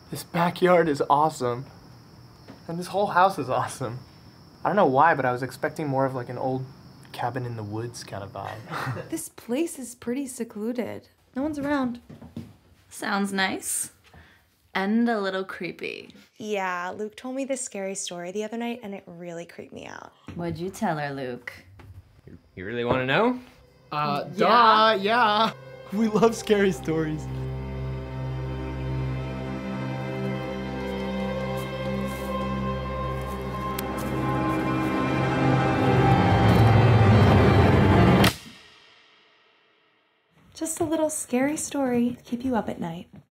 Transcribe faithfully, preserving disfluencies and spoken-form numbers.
This backyard is awesome. And this whole house is awesome. I don't know why, but I was expecting more of like an old cabin in the woods kind of vibe. This place is pretty secluded. No one's around. Sounds nice. And a little creepy. Yeah, Luke told me this scary story the other night and it really creeped me out. What'd you tell her, Luke? You really want to know? Uh, Yeah. duh, yeah. We love scary stories. Just a little scary story to keep you up at night.